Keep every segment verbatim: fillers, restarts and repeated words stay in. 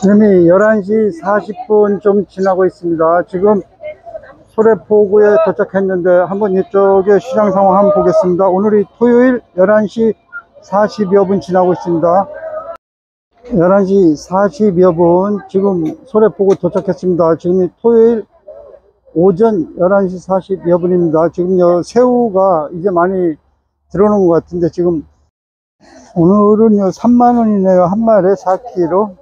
이미 열한 시 사십 분 좀 지나고 있습니다. 지금 소래포구에 도착했는데 한번 이쪽에 시장 상황 한번 보겠습니다. 오늘이 토요일 열한 시 사십여 분 지나고 있습니다. 열한 시 사십여 분 지금 소래포구 도착했습니다. 지금 토요일 오전 열한 시 사십여 분입니다. 지금 요 새우가 이제 많이 들어오는 것 같은데 지금 오늘은 요 삼만 원이네요. 한 마리에 사 킬로그램.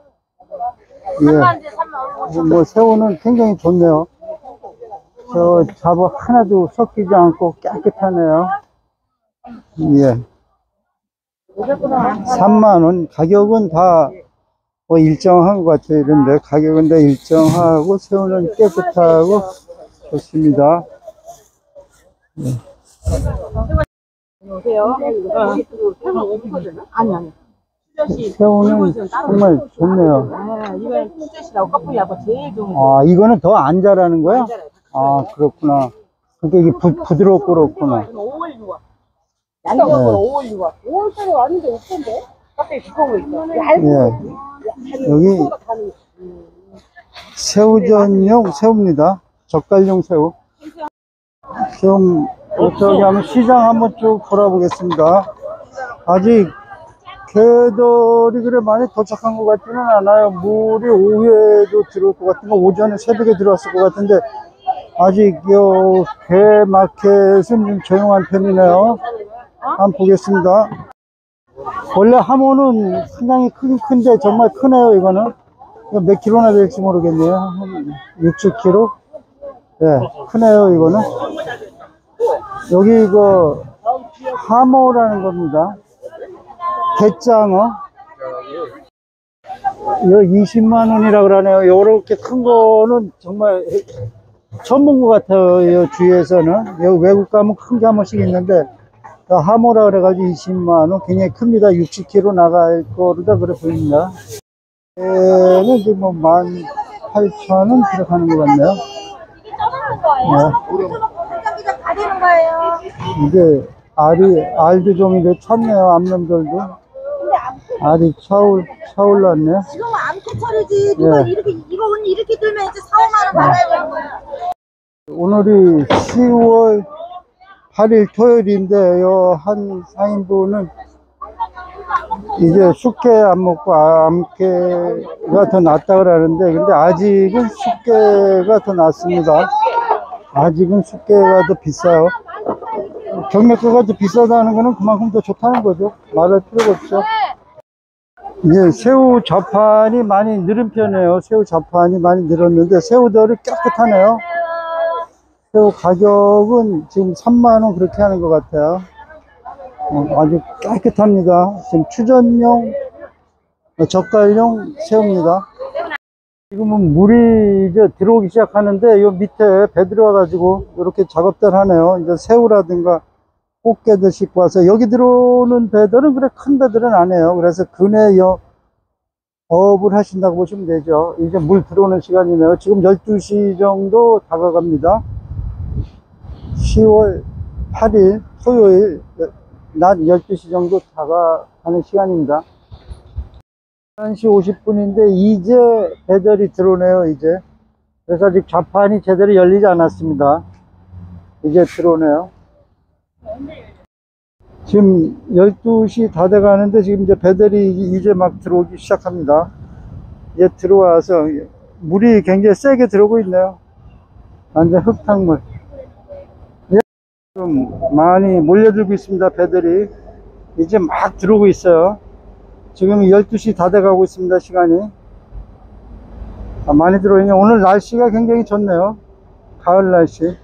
예. 뭐 새우는 굉장히 좋네요. 저 잡어 하나도 섞이지 않고 깨끗하네요. 예. 삼만 원. 가격은 다 뭐 일정한 것 같아요. 이런데 가격은 다 일정하고 새우는 깨끗하고 좋습니다. 예. 안녕하세요. 아니 아니. 새우는 정말 좋네요. 아, 이건 푸젓이라고 커플하고 제일 좋은 거. 아, 이거는 더 안 자라는 거야? 아, 그렇구나. 그러니까 이게 부, 부드럽고 그렇구나. 오월 유월. 양적으로 오월 유월. 오월달에 왔는데 없던데? 갑자기 두꺼운 거 있어. 예. 여기 새우전용 새우입니다. 젓갈용 새우. 좀 저기 한번 시장 한번 쭉 돌아보겠습니다. 아직 개들이 그래 많이 도착한 것 같지는 않아요. 물이 오후에도 들어올 것 같은 거, 오전에 새벽에 들어왔을 것 같은데 아직 요 개 마켓은 좀 조용한 편이네요. 한번 보겠습니다. 원래 하모는 상당히 크긴 큰데 정말 크네요. 이거는 몇 킬로나 될지 모르겠네요. 한 육, 칠 킬로그램. 네, 크네요. 이거는 여기 이거 하모라는 겁니다. 갯장어 이거 이십만 원이라 그러네요. 요렇게 큰 거는 정말 처음 본 것 같아요. 이 주위에서는. 여기 외국 가면 큰 게 한 번씩 있는데 하모라 그래가지고 이십만 원. 굉장히 큽니다. 육십 킬로그램 나갈 거로다 그래 보입니다. 얘는 지금 뭐 만 팔천 원 들어가는 것 같네요. 네. 이게 알이 알도 좀 이렇게 찼네요. 암놈들도 알이 차올 차올랐네. 지금 암캐철이지. 누가 네. 이렇게 이거 오늘 이렇게 들면 이제 사오만 원 받아야 되는 거야. 오늘이 시월 팔일 토요일인데 요 한 사인분은 이제 숙회 안 먹고 암캐가 더 낫다 그러는데 근데 아직은 숙회가 더 낫습니다. 아직은 숙회가 더 비싸요. 경매가가 더 비싸다는 거는 그만큼 더 좋다는 거죠. 말할 필요가 없죠. 이제 새우 자판이 많이 늘은 편이에요. 새우 자판이 많이 늘었는데 새우들이 깨끗하네요. 새우 가격은 지금 삼만 원 그렇게 하는 것 같아요. 어, 아주 깨끗합니다. 지금 추전용, 젓갈용 새우입니다. 지금은 물이 이제 들어오기 시작하는데 요 밑에 배 들어와가지고 이렇게 작업들 하네요. 이제 새우라든가 꽃게들 싣고 와서 여기 들어오는 배들은 그래 큰 배들은 안 해요. 그래서 근해 여 어업을 하신다고 보시면 되죠. 이제 물 들어오는 시간이네요. 지금 열두 시 정도 다가갑니다. 시월 팔일 토요일 낮 열두 시 정도 다가가는 시간입니다. 열한 시 오십 분인데 이제 배들이 들어오네요. 이제 그래서 아직 좌판이 제대로 열리지 않았습니다. 이제 들어오네요. 지금 열두 시 다 돼 가는데 지금 이제 배들이 이제 막 들어오기 시작합니다. 이제 들어와서 물이 굉장히 세게 들어오고 있네요. 완전 흙탕물. 좀 많이 몰려들고 있습니다. 배들이 이제 막 들어오고 있어요. 지금 열두 시 다 돼 가고 있습니다. 시간이 아, 많이 들어오네요. 오늘 날씨가 굉장히 좋네요. 가을 날씨.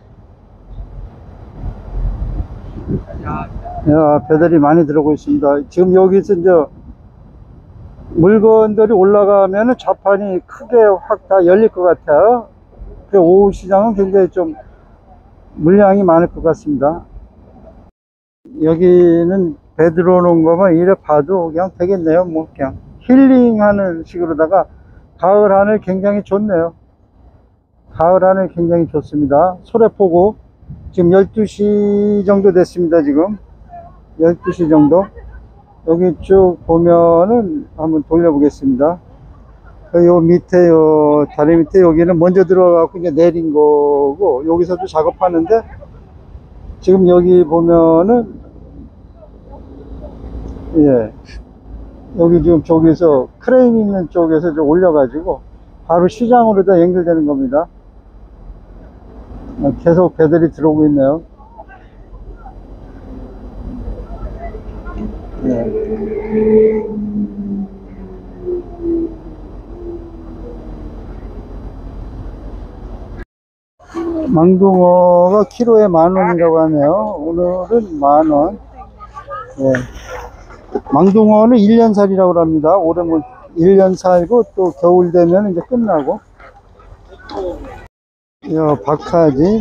야, 배들이 많이 들어오고 있습니다. 지금 여기서 이제 물건들이 올라가면은 좌판이 크게 확 다 열릴 것 같아요. 오후 시장은 굉장히 좀 물량이 많을 것 같습니다. 여기는 배 들어오는 거만 이래 봐도 그냥 되겠네요. 뭐 그냥 힐링하는 식으로다가 가을 하늘 굉장히 좋네요. 가을 하늘 굉장히 좋습니다. 소래포구 지금 열두 시 정도 됐습니다. 지금 열두 시 정도. 여기 쭉 보면은 한번 돌려보겠습니다. 그 요 밑에 요 다리 밑에 여기는 먼저 들어가고 이제 내린 거고, 여기서도 작업하는데 지금 여기 보면은 예 여기 지금 저기서 크레인 있는 쪽에서 좀 올려가지고 바로 시장으로 다 연결되는 겁니다. 계속 배들이 들어오고 있네요. 예. 망둥어가 키로에 만 원이라고 하네요. 오늘은 만 원. 예. 망둥어는 일 년 살이라고 합니다. 올해는 일 년 살고 또 겨울 되면 이제 끝나고. 요 박하지.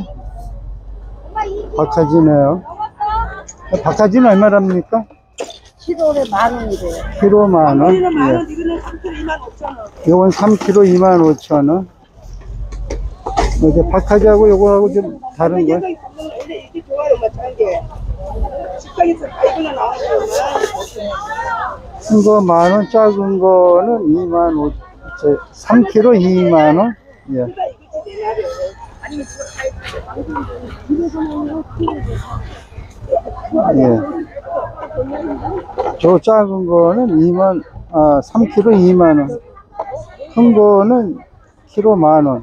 박하지네요. 박하지는 얼마랍니까? 키로에 만 원이래요. 키로 만 원. 이거는 만 예. 원, 이거는 삼 킬로 이만 오천 원. 요건 삼 킬로 이만 오천 원. 이제 박하지하고 요거하고 좀 다른 거. 원래 이렇게 좋아요, 맞찬 게. 식당에서 이거는 나오는 큰 거 만 원, 작은 거는 이만 오, 삼 킬로 이만 원. 예. 아니면 예. 저 작은 거는 이만, 아, 삼 킬로 이만 원. 큰 거는 키로 만 원.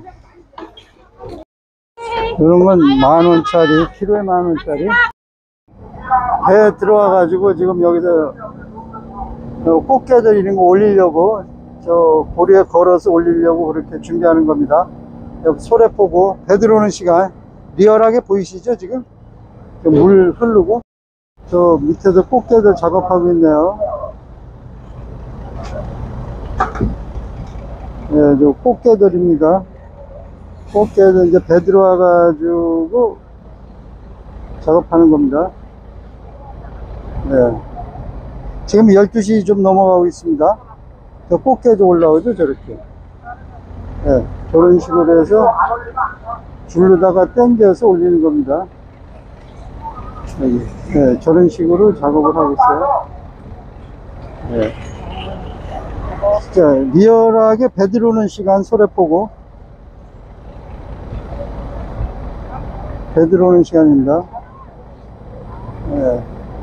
이런 건 만 원짜리, 키로에 만 원짜리. 배에 들어와가지고 지금 여기서 꽃게들 이런 거 올리려고, 저 고리에 걸어서 올리려고 그렇게 준비하는 겁니다. 여기 소래 보고 배 들어오는 시간 리얼하게 보이시죠? 지금 물 흐르고 저 밑에도 꽃게들 작업하고 있네요. 네, 저 꽃게들입니다. 꽃게들 이제 배 들어와 가지고 작업하는 겁니다. 네. 지금 열두 시 좀 넘어가고 있습니다. 저 꽃게도 올라오죠, 저렇게. 네, 저런 식으로 해서 줄로다가 당겨서 올리는 겁니다. 여기. 네, 저런 식으로 작업을 하고 있어요. 네. 진짜 리얼하게 배 들어오는 시간 소래 보고 배 들어오는 시간입니다. 네.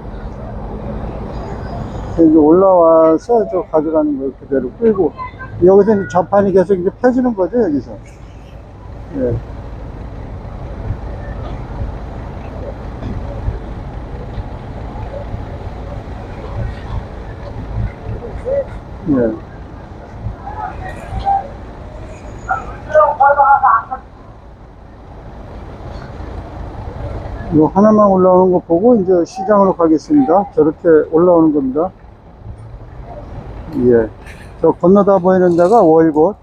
이제 올라와서 저 가져가는 걸 그대로 끌고 여기서 이제 좌판이 계속 이제 펴지는 거죠, 여기서. 네. 네. 요 하나만 올라오는 거 보고 이제 시장으로 가겠습니다. 저렇게 올라오는 겁니다. 예. 저 건너다 보이는 데가 월곶.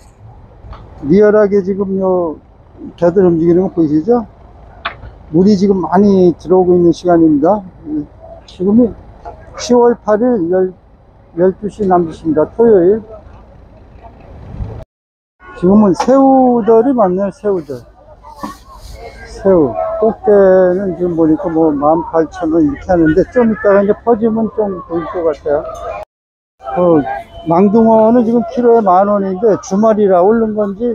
리얼하게 지금 요 배들 움직이는 거 보이시죠? 물이 지금 많이 들어오고 있는 시간입니다. 지금이 시월 팔일 열두 시 남짓입니다. 토요일. 지금은 새우들이 많네요, 새우들. 새우. 꽃게는 지금 보니까 뭐 만 팔천 원 이렇게 하는데 좀 이따가 이제 퍼지면 좀 보일 것 같아요. 그 망둥어는 지금 키로에 만 원인데 주말이라 오른 건지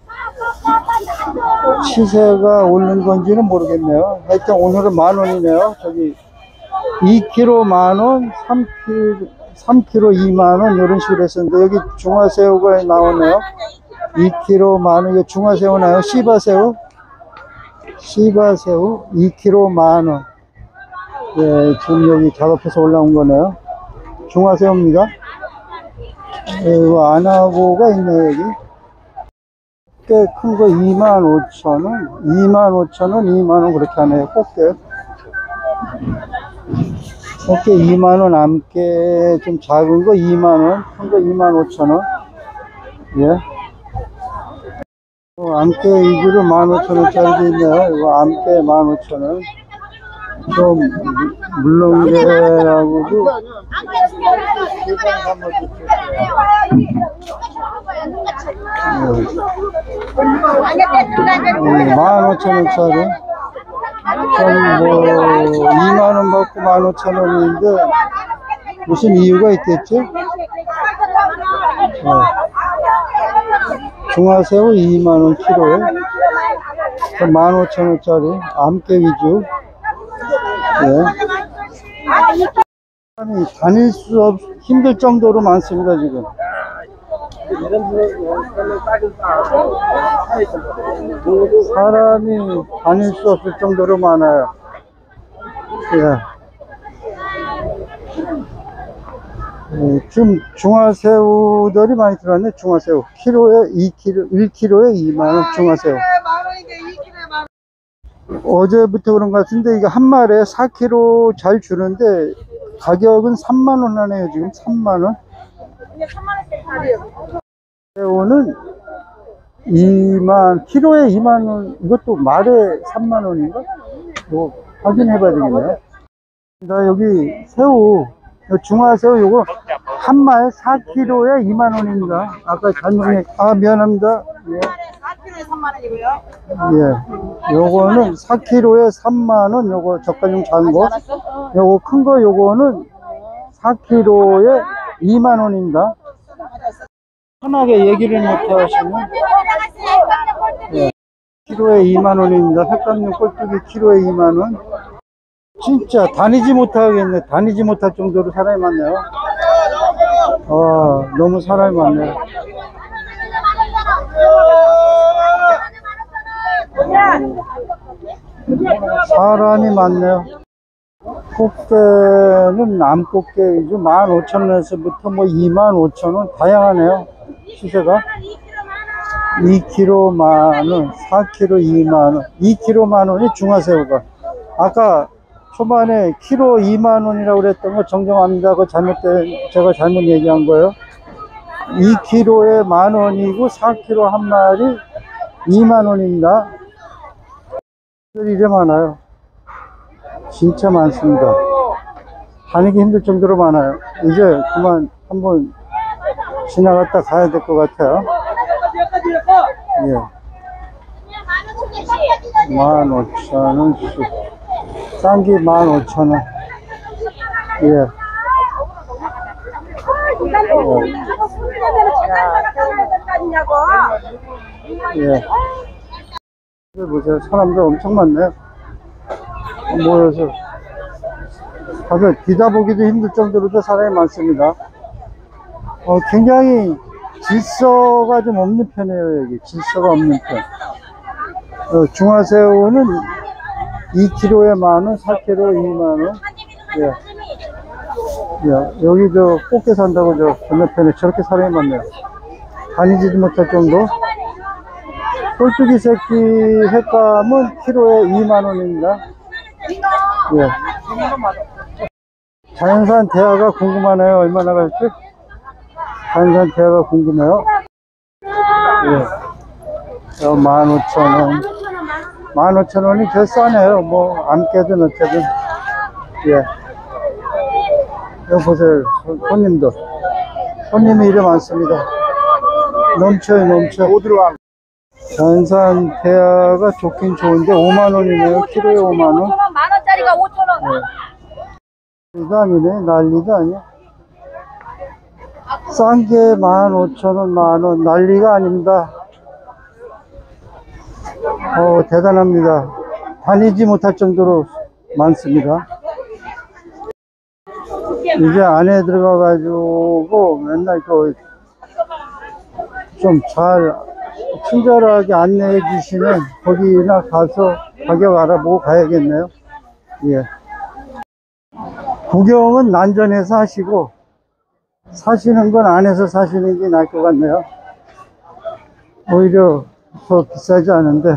시세가 오른 건지는 모르겠네요. 하여튼 오늘은 만 원이네요. 저기 이 킬로 만 원, 삼 킬로, 삼 킬로 이만 원 이런 식으로 했었는데 여기 중화새우가 나오네요. 이 킬로 만 원. 이거 중화새우 나요? 시바새우? 시바새우 이 킬로 만 원. 예, 지금 여기 작업해서 올라온 거네요. 중화새우입니다. 예, 이거 안하고가 있네요, 여기. 꽤 큰 거 이만 오천 원, 이만 오천 원, 이만 원 그렇게 하네요, 꽃게. 꽃게 이만 원, 암깨 좀 작은 거 이만 원, 큰 거 이만 오천 원. 예. 어, 암깨 위주로 만 오천 원짜리도 있네요. 이거 암깨 만 오천 원. 또 물렁개하고도 만 오천 원짜리. 뭐 이만 원 받고 만 오천 원인데 무슨 이유가 있겠죠? 네. 중화새우 이만 원 키로에 만 오천 원짜리 암깨 위주. 예. 사람이 다닐 수 없, 힘들 정도로 많습니다, 지금. 사람이 다닐 수 없을 정도로 많아요. 예. 예, 지금 중화새우들이 많이 들어왔네. 중화새우 키로에 이 킬로그램, 일 킬로그램에 이만 원. 중화새우 어제부터 그런 것 같은데 이게 한 마리에 사 킬로그램 잘 주는데 가격은 삼만 원 하네요. 지금 삼만 원. 새우는 이만 키로에 이만 원. 이것도 말에 삼만 원인가? 뭐 확인해 봐야 되겠네요. 나 여기 새우 중화새우 요거 한 마리 사 킬로그램에 이만 원입니다. 아까 잘못 얘기, 아 미안합니다. 예. 사 킬로그램에 삼만 원이고요. 예. 요거는 사 킬로그램에 삼만 원. 요거 젓갈용 작은 거. 요거 큰 거 요거는 사 킬로그램에 이만 원입니다. 편하게 얘기를 못 하시면 예. 키로에 이만 원입니다. 횟감용 꼴뚜기 키로에 이만 원. 진짜 다니지 못하겠네. 다니지 못할 정도로 사람이 많네요. 아, 너무 사람이 많네요. 사람이 많네요. 꽃게는 암꽃게 위주 만 오천 원에서부터 뭐 이만 오천 원 다양하네요. 시세가 이 킬로그램 만 원, 사 킬로그램 이만 원, 이 킬로그램 만 원이 중화새우가. 아까 초반에 키로 이만 원이라고 그랬던 거 정정합니다. 그 잘못된, 제가 잘못 얘기한 거예요. 이 킬로그램에 만 원이고 사 킬로그램 한 마리 이만 원입니다. 이래 많아요. 진짜 많습니다. 다니기 힘들 정도로 많아요. 이제 그만 한번 지나갔다 가야 될 것 같아요. 예. 만 오천 원씩. 싼 게 만 오천 원. 예. 예. 예. 보세요. 사람들 엄청 많네요. 모여서. 다들 뒤다보기도 힘들 정도로 사람이 많습니다. 어, 굉장히 질서가 좀 없는 편이에요, 여기. 질서가 없는 편. 어, 중화새우는 이 킬로그램에 만 원, 사 킬로그램에 이만 원. 예. 예. 여기 저 꽃게 산다고 저 건너편에 저렇게 사람이 많네요. 다니지도 못할 정도. 꼴뚜기 새끼 횟감은 키로에 이만 원입니다. 예. 자연산 대하가 궁금하네요. 얼마나 갈지? 자연산 대하가 궁금해요. 예. 어, 만 오천 원. 만 오천 원이 제일 싸네요. 뭐, 암깨든 어쨌든. 예. 여기 보세요. 손님들. 손님이 이래 많습니다. 넘쳐요, 넘쳐. 어디로 자연산 대하가 좋긴 좋은데, 오만 원이네요. 키로에 오만 원. 만 원짜리가 오천 원. 예. 난리가 아니네. 난리가 아니야. 싼 게 만 오천 원, 만 원. 난리가 아닙니다. 어, 대단합니다. 다니지 못할 정도로 많습니다. 이제 안에 들어가가지고 맨날 그 좀 잘 친절하게 안내해 주시면 거기나 가서 가격 알아보고 가야겠네요. 예. 구경은 난전에서 하시고 사시는 건 안에서 사시는 게 나을 것 같네요. 오히려 더 비싸지 않은데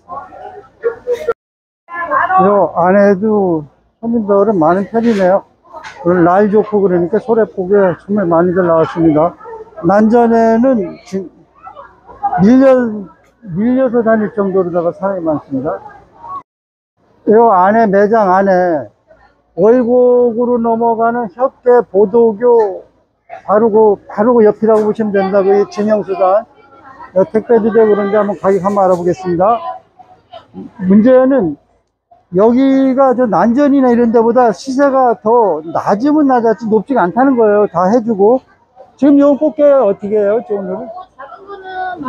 요 안에도 손님들은 많은 편이네요. 오늘 날 좋고 그러니까 소래포구에 정말 많이들 나왔습니다. 난전에는 지, 밀려, 밀려서 다닐 정도로다가 사람이 많습니다. 요 안에 매장 안에 월곡으로 넘어가는 협계 보도교 바로 그 바로 그 옆이라고 보시면 됩니다. 그 진영수단 택배도 되고 그런데 한번 가격 한번 알아보겠습니다. 문제는 여기가 저 난전이나 이런 데보다 시세가 더 낮으면 낮았지 높지가 않다는 거예요. 다 해주고. 지금 요 꽃게 어떻게 해요? 오늘은? 작은 거는 만 팔천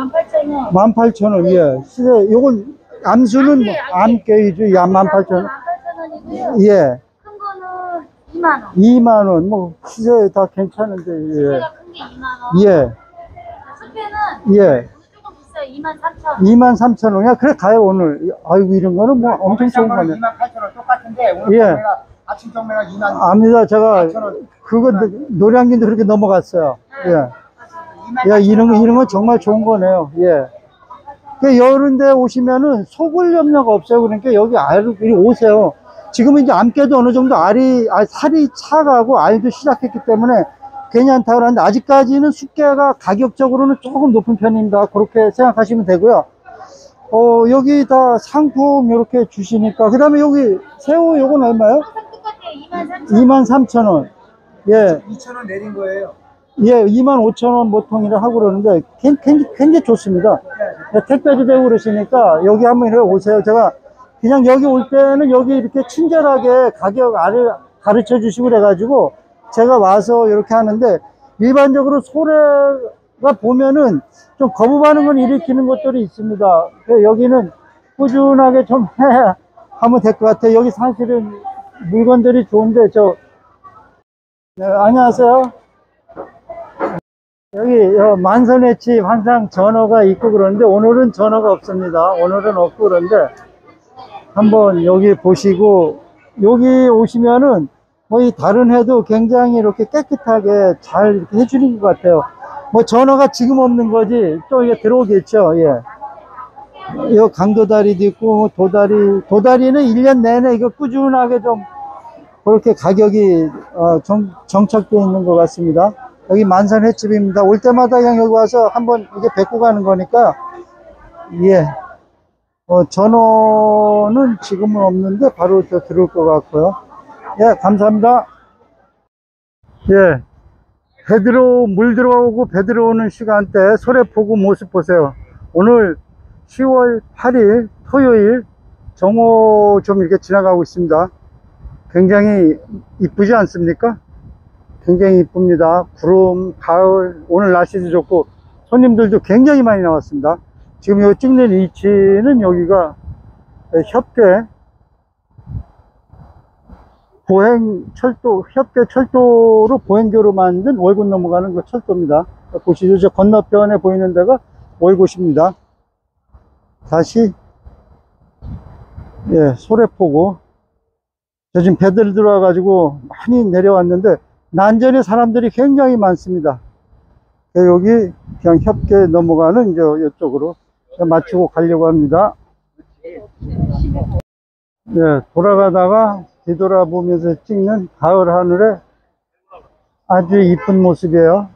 만 팔천 원, 예. 시세, 요건, 암수는 암깨이죠. 야, 만 팔천 원. 만 팔천 원이고요. 예. 큰 거는 이만 원. 이만 원, 뭐, 시세 다 괜찮은데, 예. 큰 게 이만 원. 예. 숲에는 예. 조금 비싸요. 이만 삼천 원. 이만 삼천 원. 야, 그래, 가요, 오늘. 아이고, 이런 거는 뭐 엄청 좋은 거네. 이만 팔천 원 똑같은데 오늘 예. 경매가 아침 경매가 이만 압니다. 제가, 팔천 원. 그거, 노량진도 그렇게 넘어갔어요. 예. 야, 이런 거, 이런 건 정말 좋은 거네요. 예. 그, 이런 데 오시면은 속을 염려가 없어요. 그러니까 여기 알을, 이리 오세요. 지금은 이제 암깨도 어느 정도 알이, 아, 살이 차가고 알도 시작했기 때문에 괜찮다고 하는데 아직까지는 숙개가 가격적으로는 조금 높은 편입니다. 그렇게 생각하시면 되고요. 어, 여기 다 상품 이렇게 주시니까. 그 다음에 여기 새우 요건 얼마요? 똑같아요. 이만 삼천 원. 이만 삼천 원. 예. 이천 원 내린 거예요. 예, 이만 오천 원 보통이라 하고 그러는데 굉장히, 굉장히 좋습니다. 예, 택배도 되고 그러시니까 여기 한번 이렇게 오세요. 제가 그냥 여기 올 때는 여기 이렇게 친절하게 가격 알을 가르쳐 주시고 그래가지고 제가 와서 이렇게 하는데 일반적으로 소래가 보면은 좀 거부 반응을 일으키는 것들이 있습니다. 그래서 여기는 꾸준하게 좀 해 하면 될 것 같아요. 여기 사실은 물건들이 좋은데 저 네, 안녕하세요. 여기 어, 만선횟집 항상 전어가 있고 그러는데 오늘은 전어가 없습니다. 오늘은 없고 그런데 한번 여기 보시고 여기 오시면은 거의 다른 회도 굉장히 이렇게 깨끗하게 잘 이렇게 해주는 것 같아요. 뭐 전어가 지금 없는 거지 또 이게 들어오겠죠. 예. 이 강도다리도 있고 도다리 도다리는 일 년 내내 이거 꾸준하게 좀 그렇게 가격이 어, 정, 정착되어 있는 것 같습니다. 여기 만선 횟집입니다. 올 때마다 그냥 여기 와서 한번 이게 뵙고 가는 거니까, 예. 어, 전어는 지금은 없는데 바로 저 들어올 것 같고요. 예, 감사합니다. 예. 배 들어, 물 들어오고 배 들어오는 시간대 소래포구 모습 보세요. 오늘 시월 팔일 토요일 정오 좀 이렇게 지나가고 있습니다. 굉장히 이쁘지 않습니까? 굉장히 이쁩니다. 구름, 가을, 오늘 날씨도 좋고 손님들도 굉장히 많이 나왔습니다. 지금 여기 찍는 위치는 여기가 협계 보행 철도, 협계 철도로 보행교로 만든 월곶 넘어가는 그 철도입니다. 보시죠. 저 건너편에 보이는 데가 월곶입니다. 다시 예, 소래포구. 저 지금 배들 들어와 가지고 많이 내려왔는데 난전에 사람들이 굉장히 많습니다. 여기 그냥 협계 넘어가는 이제 이쪽으로 마치고 가려고 합니다. 예, 돌아가다가 뒤돌아보면서 찍는 가을 하늘에 아주 이쁜 모습이에요.